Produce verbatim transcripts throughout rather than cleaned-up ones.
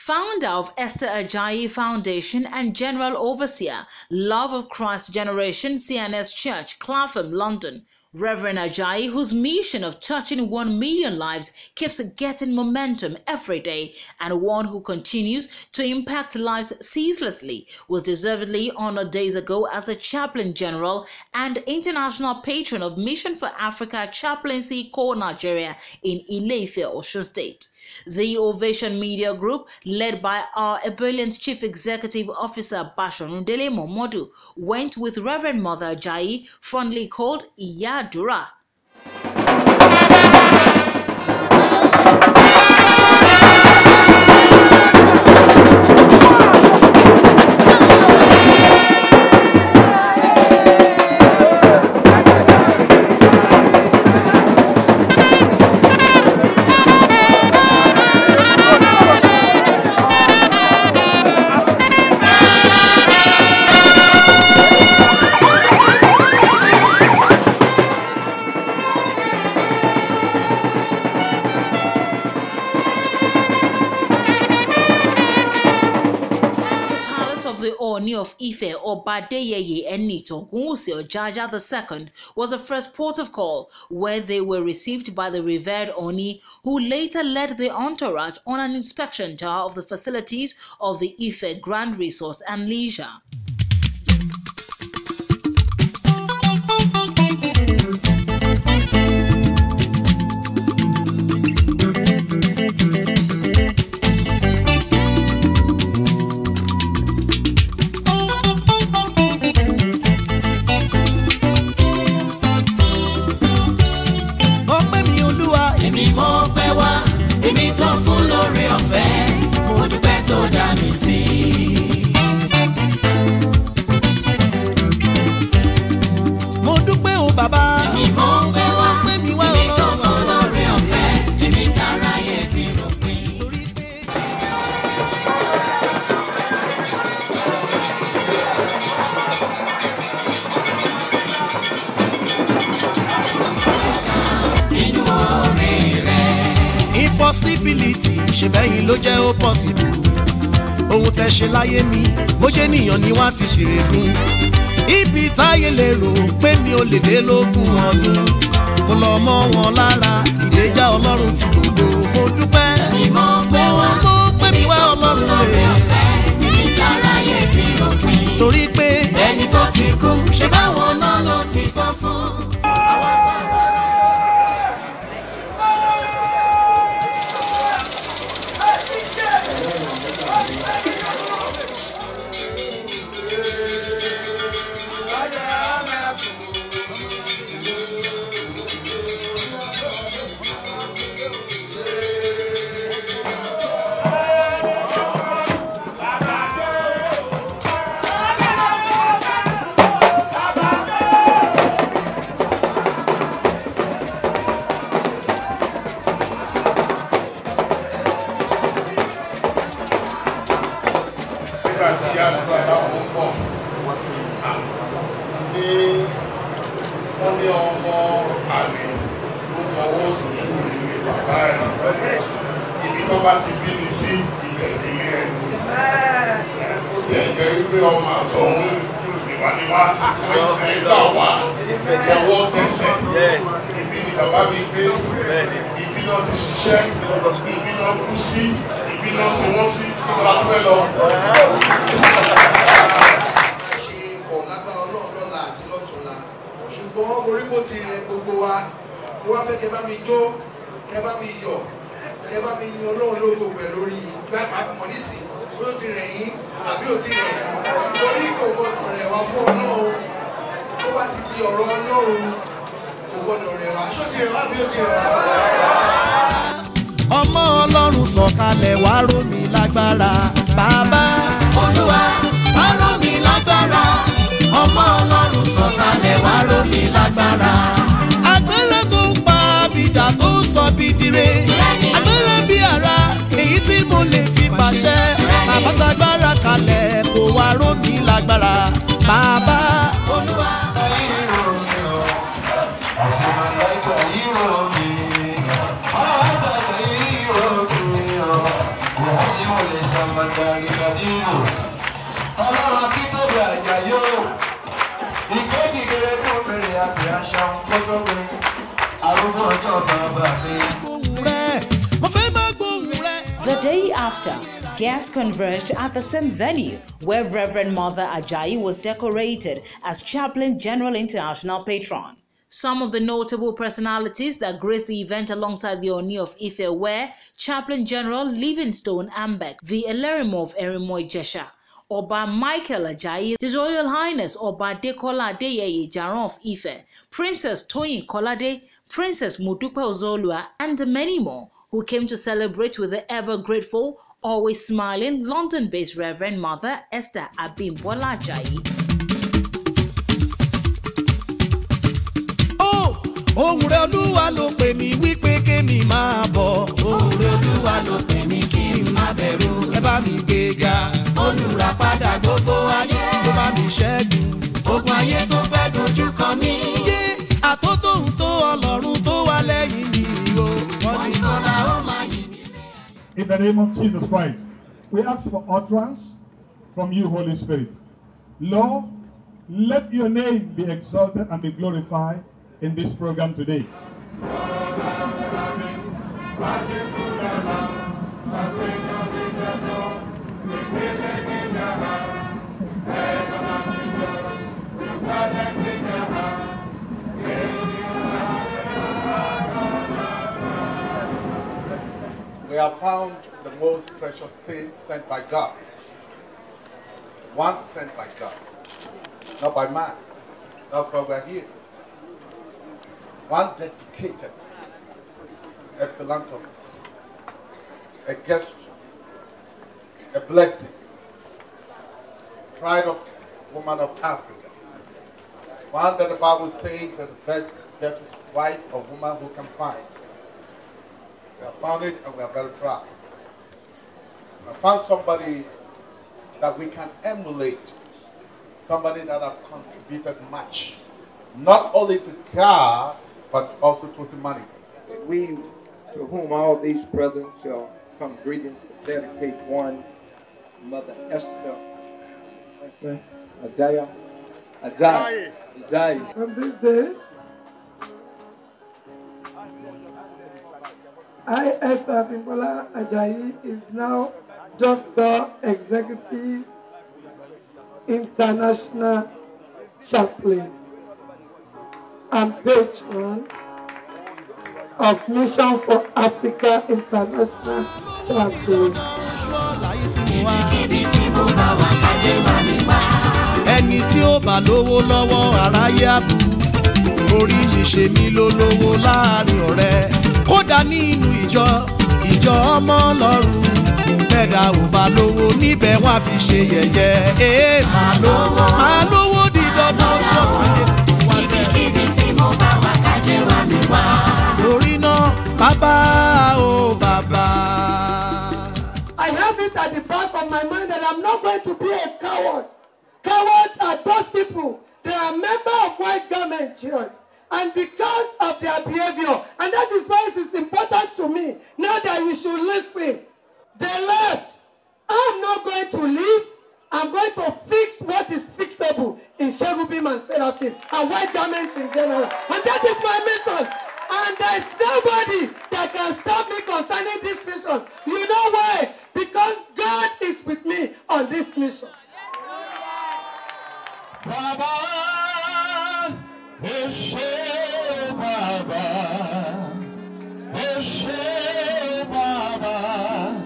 founder of Esther Ajayi Foundation and General Overseer, Love of Christ Generation C N S Church, Clapham, London, Reverend Ajayi, whose mission of touching one million lives keeps getting momentum every day, and one who continues to impact lives ceaselessly, was deservedly honored days ago as a Chaplain General and International Patron of Mission for Africa Chaplaincy Corp Nigeria in Ile-Ife, Osun State. The Ovation Media Group, led by our ebullient Chief Executive Officer Patron Momodu, went with Reverend Mother Ajayi, fondly called Iya Dura. Of the Oni of Ife, Obadeyeye Enito Ogunwusi Ojaja the Second, was the first port of call, where they were received by the revered Oni, who later led the entourage on an inspection tour of the facilities of the Ife Grand Resort and Leisure. Possibility ṣe bẹ́yìn ló jẹ́ ó possible. Ohun tẹ́ ṣe láyé mi bó ṣe níyàn ni wọ́n ti ṣèrègùn. Ibi táyé lè rò pé mi ò lè dé lógún ọdún. Mo lọ mọ́ wọn lára ìdèjà Ọlọ́run ti gbogbo. Mo dúpẹ́ mo mo pé mi wá Ọlọ́run rẹ̀. Torí pé ẹni tó ti kú ṣe báwọn náà ló ti tán fún. Wọ́n ní ọmọ àlè ló ń fọwọ́ sí ju ilé bàbá ẹ̀. Ibi tó bá ti bí mi sí ilẹ̀ ilé ẹni. Ó jẹ́ ẹ̀jẹ̀ wípé ọmọ àtọ̀hún níwáníwá wọ́n ìfẹ́ gbà wá ẹ̀jẹ̀wọ́ tẹ̀sẹ̀. Ibi ni bàbá mi gbé, ibi náà ti ṣiṣẹ́, ibi náà kú sí, ibi náà sin wọ́n sí, ibi náà fẹ́ lọ. Ṣùgbọ́n orí kò ti rẹ gbogbo wa, mo wá fẹ́ kẹ́ bá mi jó, kẹ́ bá mi yọ̀, kẹ́ bá mi yan Ọlọ́run lógo pẹ̀lú orí ìgbà àfimọ̀ nísìn, bí ó ti rẹ̀ yín àbí ó ti rẹ̀ yín. Torí kò gbọdọ̀ rẹ̀ wá fún Ọlọ́run, tó bá ti di ọ̀rọ̀ Ọlọ́run, kò gbọdọ̀ rẹ̀ wá. Ṣó ti rẹ̀ wá bí ó ti rẹ̀ wá? Ọmọ Ọlọ́run sọ̀kalẹ̀ wá ró mi lágbára, bàbá Olúwa wá ró mi lágbára. Ọmọ Ọlọ́run sọ̀kalẹ̀ wá ró mi lágbára. Agbára tó ń pa bìdà tó ń sọ bìdìrè. Agbára bí ara èyí tí mo lè fi pàṣẹ. Bàbá ṣagbára kalẹ̀ kó wá ró mi lágbára. Bàbá Olúwa. Así The day after, guests converged at the same venue where Reverend Mother Ajayi was decorated as Chaplain General International Patron. Some of the notable personalities that graced the event alongside the Oni of Ife were Chaplain General Livingstone Ambek, the Elerimo of Erimo Ijesha, Oba Michael Ajayi, His Royal Highness Oba Dekola Adeyeye Jaron of Ife, Princess Toyin Kolade, Princess Mudupe Ozolua, and many more who came to celebrate with the ever-grateful, always smiling London-based Reverend Mother Esther Ajayi. Ohùn rẹ̀ Olúwa ló pè mí wípé kémi máa bọ̀. Ohùn rẹ̀ Olúwa ló pè mí kí n má bẹ̀rù. Ẹ bá mi gbéga, olùràpadà gbogbo ayé. Tó bá mi ṣẹ́gun, ogun ayé tó fẹ́ dojú kọ mí. Yé àtótóhùn tó Ọlọ́run tó wà lẹ́yìn mi o. Wọ́n ní kọ́lá ó máa yìn mí. In the name of Jesus Christ, we ask for utterance from you, Holy Spirit. Lord, let your name be exalted and be glorified in this program today. We have found the most precious thing sent by God. One sent by God, not by man. That's why we're here. One dedicated, a philanthropist, a gesture, a blessing, pride of woman of Africa. One that the Bible says that the best wife or woman who can find. We have found it and we are very proud. We have found somebody that we can emulate, somebody that have contributed much, not only to God, but also to humanity. We, to whom all these brethren shall come greetings, dedicate one, Mother Esther, Esther Ajayi, Ajayi, Ajayi. From this day, I, Esther Ajayi, is now Doctor Executive International Chaplain and Patron of Mission for Africa International Chaplain. Ẹni tí ó bá lówó lọ́wọ́ aráyé àbú, orí mi ṣe mí lólówó láàrin ọ̀rẹ́. Kódà nínú ìjọ, ìjọ ọmọ Ọlọ́run, bẹ́ẹ̀dá ò bá lówó níbẹ̀ wọ́n á fi ṣe yẹ̀yẹ́. Ee máa lówó, máa lówó di dandan fún ọ̀pọ̀ ibikíbi tí mo bá wà kájẹ́ wá mi wá. Lórí náà, bàbá o bàbá. I have it at the back of my mind that I'm not going to be a coward. Cowards are those people, they are members of white garment church. And because of their behavior, and that is why it is important to me, now that we should listen. They left. I'm not going to leave. I'm going to fix what is fixable in cherubim and seraphim and white garments in general. And that is my mission. And there is nobody that can stop me concerning this mission. You know why? Because God is with me on this mission. Baba, Eshe Baba, Eshe Baba,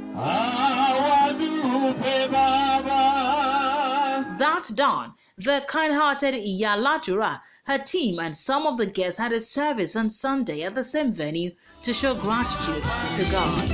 Awadu Baba. That done, the kind-hearted Iya Latura, her team and some of the guests had a service on Sunday at the same venue to show gratitude to God.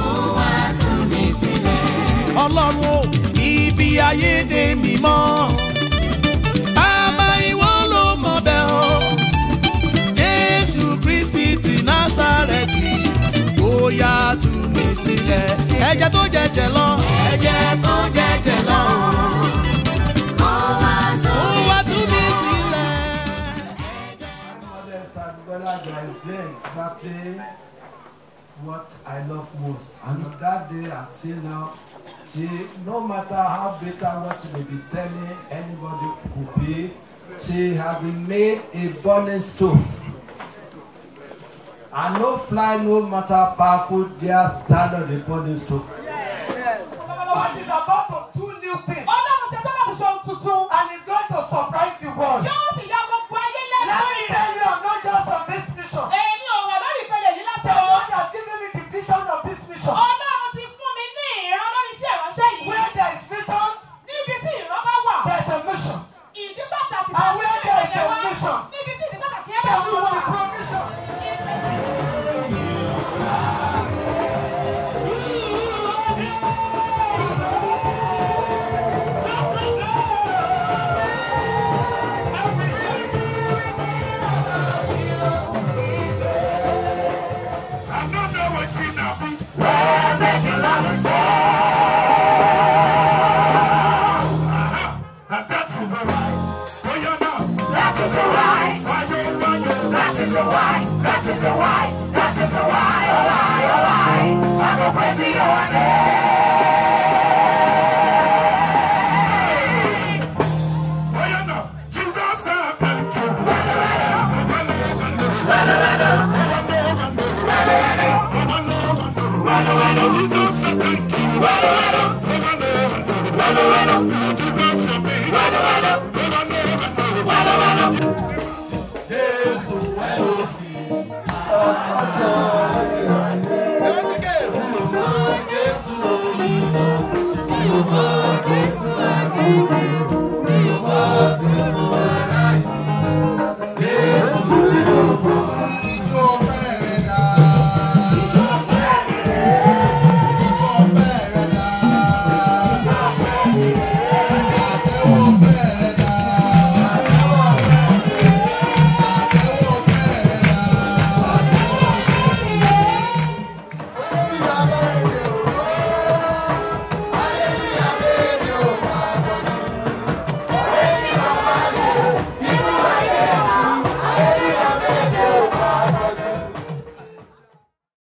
Ọlọ́run ibi ayé dé mi mọ́, àmọ́ ìwọ ló mọ̀ bẹ́ẹ̀ o. Jésù Kristi ti Násárẹ́tì, ó yá tú mi sílẹ̀. Ẹ̀jẹ̀ tó jẹ̀jẹ̀ lọ, ẹ̀jẹ̀ tó jẹ̀jẹ̀ lọ. Ó wá tú mi sílẹ̀. Mother Esther Ajayi is doing exactly what I love most. And on that day until now, She, no matter how bitter what she may be telling anybody could be, she has been made a burning stove. And no fly, no matter powerful, dare stand on the burning stove. Yes. God is about to do new things. And He's going to surprise the world. Let me tell you, I'm not just on this mission. The Lord has given me the vision of this mission. Where there is vision, there's a mission. And where there is a mission, there will be provision. Oh,